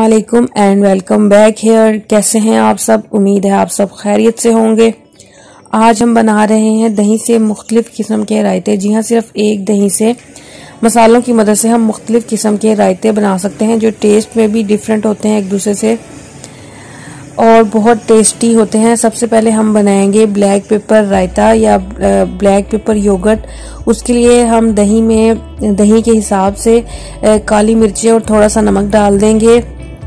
अस्सलामुअलैकुम and welcome back here. कैसे हैं आप सब? उम्मीद है आप सब खैरियत से होंगे। आज हम बना रहे हैं दही से मुख्तलिफ किस्म के रायते। जी हाँ, सिर्फ एक दही से मसालों की मदद से हम मुख्तलिफ किस्म के रायते बना सकते हैं जो टेस्ट में भी डिफरेंट होते हैं एक दूसरे से और बहुत टेस्टी होते हैं। सबसे पहले हम बनाएंगे ब्लैक पेपर रायता या ब्लैक पेपर योगर्ट। उसके लिए हम दही के हिसाब से काली मिर्चें और थोड़ा सा नमक डाल देंगे।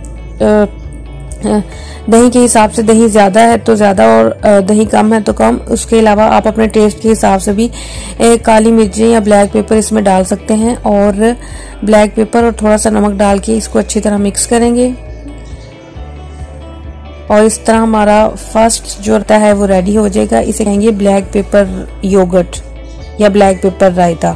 दही के हिसाब से, दही ज़्यादा है तो ज़्यादा और दही कम है तो कम। उसके अलावा आप अपने टेस्ट के हिसाब से भी काली मिर्चें या ब्लैक पेपर इसमें डाल सकते हैं। और ब्लैक पेपर और थोड़ा सा नमक डाल के इसको अच्छी तरह मिक्स करेंगे और इस तरह हमारा फर्स्ट जो रहता है वो रेडी हो जाएगा। इसे कहेंगे ब्लैक पेपर योगर्ट या ब्लैक पेपर रायता।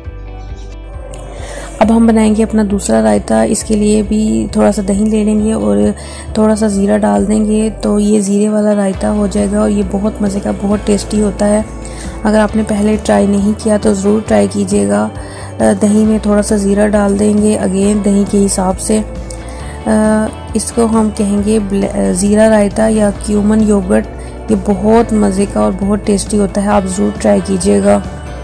अब हम बनाएंगे अपना दूसरा रायता। इसके लिए भी थोड़ा सा दही ले लेंगे और थोड़ा सा ज़ीरा डाल देंगे तो ये ज़ीरे वाला रायता हो जाएगा और ये बहुत मज़े का, बहुत टेस्टी होता है। अगर आपने पहले ट्राई नहीं किया तो ज़रूर ट्राई कीजिएगा। दही में थोड़ा सा ज़ीरा डाल देंगे, अगेन दही के हिसाब से। इसको हम कहेंगे ज़ीरा रायता या क्यूमन योगर्ट। ये बहुत मज़े का और बहुत टेस्टी होता है, आप ज़रूर ट्राई कीजिएगा।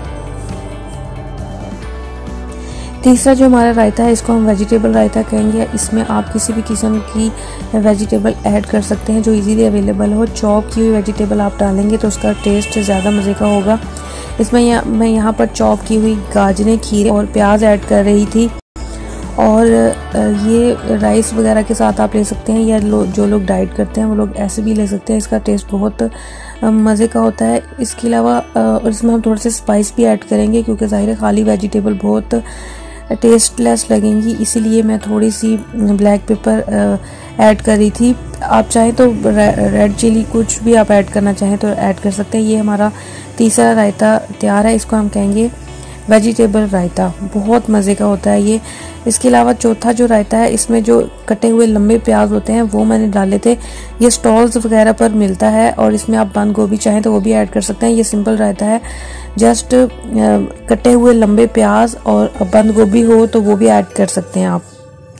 तीसरा जो हमारा रायता है इसको हम वेजिटेबल रायता कहेंगे। इसमें आप किसी भी किस्म की वेजिटेबल ऐड कर सकते हैं जो इजीली अवेलेबल हो। चॉप की हुई वेजिटेबल आप डालेंगे तो उसका टेस्ट ज़्यादा मज़े का होगा। इसमें मैं यहाँ पर चॉप की हुई गाजरें, खीरे और प्याज ऐड कर रही थी। और ये राइस वगैरह के साथ आप ले सकते हैं या जो लोग डाइट करते हैं वो लोग ऐसे भी ले सकते हैं। इसका टेस्ट बहुत मज़े का होता है। इसके अलावा और इसमें हम थोड़े से स्पाइस भी ऐड करेंगे क्योंकि ज़ाहिर है खाली वेजिटेबल बहुत टेस्टलेस लगेंगी, इसीलिए मैं थोड़ी सी ब्लैक पेपर ऐड कर रही थी। आप चाहें तो रेड चिली कुछ भी आप ऐड करना चाहें तो ऐड कर सकते हैं। ये हमारा तीसरा रायता तैयार है। इसको हम कहेंगे वेजिटेबल रायता। बहुत मज़े का होता है ये। इसके अलावा चौथा जो रायता है इसमें जो कटे हुए लंबे प्याज होते हैं वो मैंने डाले थे। ये स्टॉल्स वगैरह पर मिलता है और इसमें आप बंद गोभी चाहें तो वो भी ऐड कर सकते हैं। ये सिंपल रायता है, जस्ट कटे हुए लंबे प्याज और बंद गोभी हो तो वो भी ऐड कर सकते हैं आप।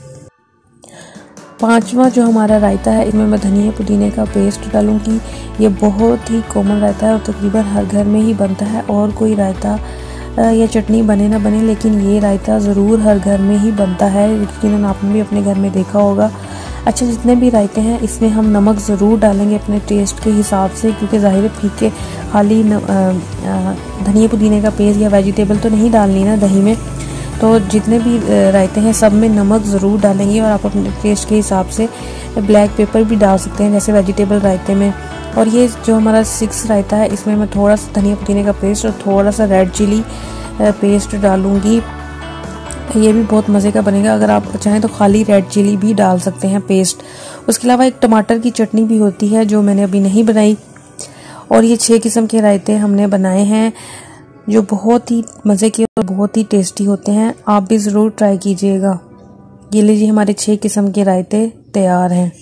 पांचवा जो हमारा रायता है इसमें मैं धनिया पुदीने का पेस्ट डालूंगी। ये बहुत ही कॉमन रायता है और तकरीबन हर घर में ही बनता है। और कोई रायता या चटनी बने ना बने लेकिन ये रायता ज़रूर हर घर में ही बनता है, यकीनन आपने भी अपने घर में देखा होगा। अच्छा, जितने भी रायते हैं इसमें हम नमक ज़रूर डालेंगे अपने टेस्ट के हिसाब से क्योंकि ज़ाहिर फीके खाली धनिया पुदीने का पेस्ट या वेजिटेबल तो नहीं डालनी ना दही में। तो जितने भी रायते हैं सब में नमक ज़रूर डालेंगे और आप अपने टेस्ट के हिसाब से ब्लैक पेपर भी डाल सकते हैं जैसे वेजिटेबल रायते में। और ये जो हमारा 6 रायता है इसमें मैं थोड़ा सा धनिया पुदीने का पेस्ट और थोड़ा सा रेड चिली पेस्ट डालूंगी। ये भी बहुत मज़े का बनेगा। अगर आप चाहें तो खाली रेड चिली भी डाल सकते हैं पेस्ट। उसके अलावा एक टमाटर की चटनी भी होती है जो मैंने अभी नहीं बनाई। और ये 6 किस्म के रायते हमने बनाए हैं जो बहुत ही मज़े के और बहुत ही टेस्टी होते हैं। आप भी ज़रूर ट्राई कीजिएगा। ये लीजिए हमारे 6 किस्म के रायते तैयार हैं।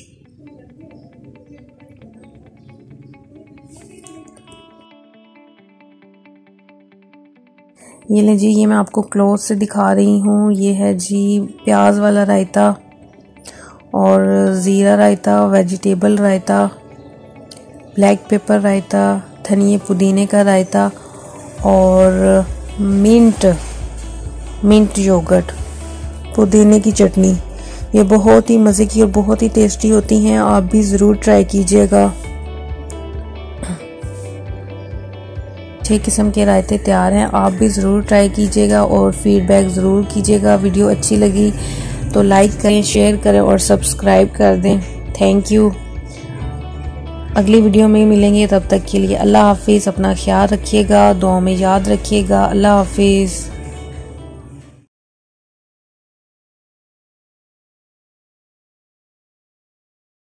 ये ले जी, ये मैं आपको क्लोज से दिखा रही हूँ। ये है जी प्याज वाला रायता और ज़ीरा raita, vegetable raita, black pepper raita, धनिया पुदीने का रायता और मिंट योगर्ट, पुदीने की चटनी। ये बहुत ही मज़े की और बहुत ही टेस्टी होती हैं, आप भी ज़रूर ट्राई कीजिएगा। 6 किस्म के रायते तैयार हैं, आप भी ज़रूर ट्राई कीजिएगा और फीडबैक ज़रूर कीजिएगा। वीडियो अच्छी लगी तो लाइक करें, शेयर करें और सब्सक्राइब कर दें। Thank you. अगली वीडियो में मिलेंगे, तब तक के लिए अल्लाह हाफिज़। अपना ख्याल रखिएगा, दुआ में याद रखिएगा। अल्लाह हाफिज़।